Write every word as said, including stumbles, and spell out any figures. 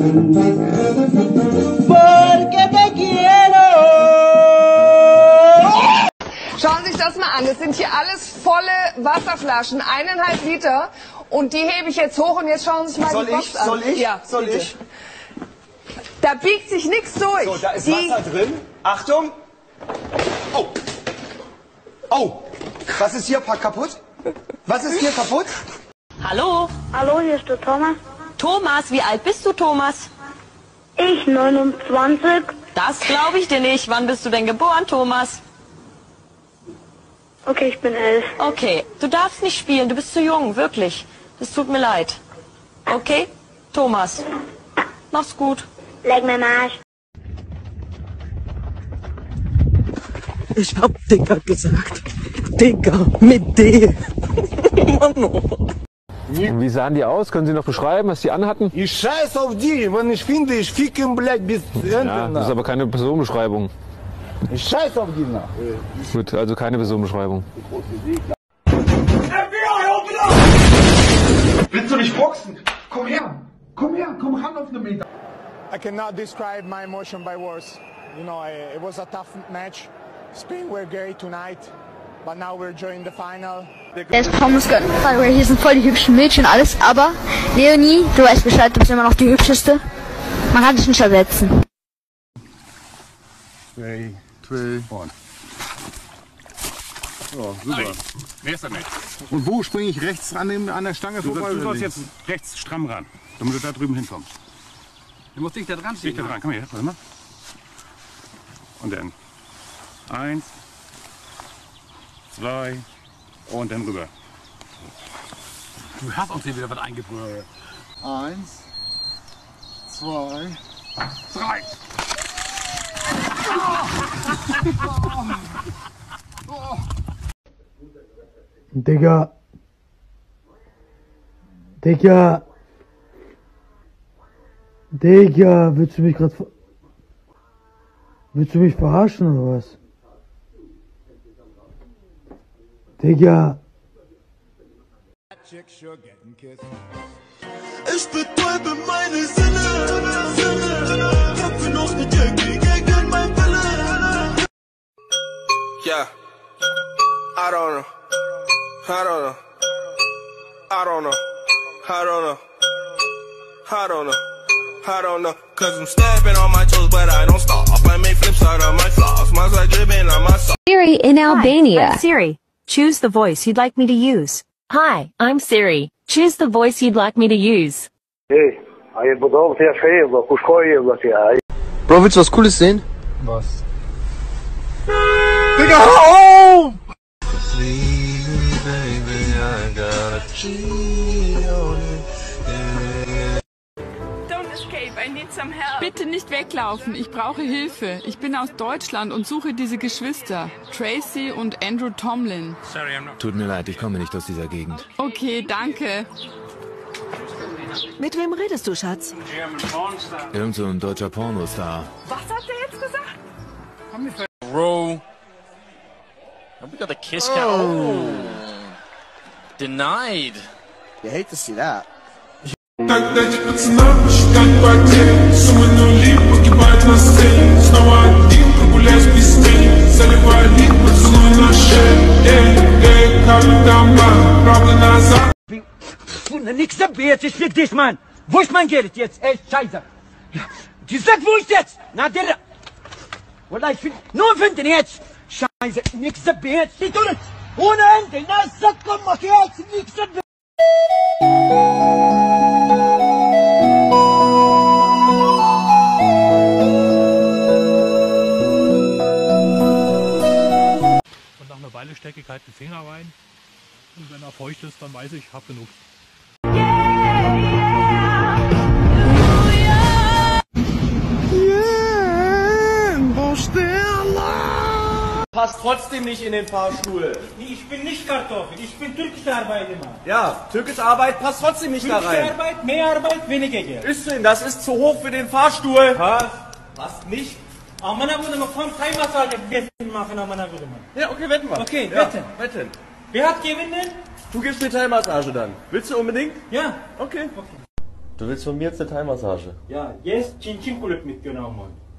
Porque te quiero. Schauen Sie sich das mal an. Das sind hier alles volle Wasserflaschen, eineinhalb Liter. Und die hebe ich jetzt hoch und jetzt schauen Sie sich mal Soll die Box ich? an. Soll ich? Ja, Soll bitte. ich? Da biegt sich nichts durch. So, da ist die Wasser drin. Achtung. Oh. Oh. Was ist hier kaputt? Was ist hier kaputt? Hallo? Hallo, hier ist der Thomas. Thomas, wie alt bist du, Thomas? Ich, neunundzwanzig. Das glaube ich dir nicht. Wann bist du denn geboren, Thomas? Okay, ich bin elf. Okay, du darfst nicht spielen, du bist zu jung, wirklich. Das tut mir leid. Okay? Thomas, mach's gut. Leg mir mal Arsch. Ich hab Digga gesagt. Digga, mit D. Mano. Wie sahen die aus? Können Sie noch beschreiben, was die anhatten? Ich scheiß auf die, wenn ich finde, ich ficken, blöd, bis Ende. Ja, das ist aber keine Personenbeschreibung. Ich scheiß auf die, na. Gut, also keine Personenbeschreibung. Willst du nicht boxen? Komm her! Komm her! Komm ran auf eine Meter! I cannot describe my emotion by words. You know, I, it was a tough match. Spain were great tonight, but now we're joining the final. Der ist Thomas Gönn. Hier sind voll die hübschen Mädchen, alles. Aber Leonie, du weißt Bescheid, du bist immer noch die hübscheste. Man kann dich nicht ersetzen. Drei, zwei, und. Ja, super. Wer ist damit? Und wo springe ich rechts an, dem, an der Stange Du, vorbei? du oder sollst links? jetzt rechts stramm ran, damit du da drüben hinkommst. Du musst dich da dran ziehen. Dich da dran, komm her, warte mal. Und dann eins, zwei und dann rüber. Du hast uns hier wieder was eingebrüllt. Eins, zwei, drei. Digga. Digga. Digga, willst du mich gerade ver... Willst du mich verarschen oder was? Digga. Ich betäube meine Sinne, Sinne, kämpfe noch mit dir gegen mein Wille. Yeah, I don't know, I don't know, I don't know, I don't know, I don't know, I don't know. Cause I'm stepping on my toes, but I don't stop. I make flips out of my flaws, miles like dripping on my soul. Siri in Albania. Hi, I'm Siri. Choose the voice you'd like me to use. Hi, I'm Siri. Choose the voice you'd like me to use. Hey, I bedauert ja viel, aber kuschkoi, was ja. Bro, willst du was Cooles sehen? Was? Digga, hör auf! Bitte nicht weglaufen, ich brauche Hilfe. Ich bin aus Deutschland und suche diese Geschwister, Tracy und Andrew Tomlin. Tut mir leid, ich komme nicht aus dieser Gegend. Okay, danke. Mit wem redest du, Schatz? Irgend so ein deutscher Pornostar. Was hat er jetzt gesagt? Bro. We got the kiss count. Oh. Denied. You hate to see that. Тогда пацана посчитать потери. Суммы нули погибает на сцене. Снова один прогуляюсь без тени. Заливаю лик, поцелуй на шею. Эй, эй, как там, правда назад. Nix jetzt, ich fick dich, Mann! Wo ist mein Geld jetzt? Ey, Scheiße! Die sagt, wo ist jetzt? Na, der... Wallah, ich find... Nur finden jetzt! Scheiße, nix jetzt, die tun es! Ohne Ende! Na, sag, komm, mach jetzt! Nix Und nach einer Weile stecke ich halt den Finger rein. Und wenn er feucht ist, dann weiß ich, ich hab genug. Passt trotzdem nicht in den Fahrstuhl. Ich bin nicht Kartoffel, ich bin türkische Arbeitnehmer. Ja, türkische Arbeit passt trotzdem nicht da rein. Türkische Arbeit, mehr Arbeit, weniger Geld. Ist denn, das ist zu hoch für den Fahrstuhl. Was? Passt nicht. Amına koyayım, komm, kein Massage machen, amına koyayım. Ja, okay, wetten wir. Okay, ja, wetten. Wetten. Wer hat gewinnen? Du gibst mir Teilmassage dann. Willst du unbedingt? Ja. Okay. Okay. Du willst von mir jetzt eine Thai-Massage? Ja, jetzt Chin Chin Kulüp mitgenommen.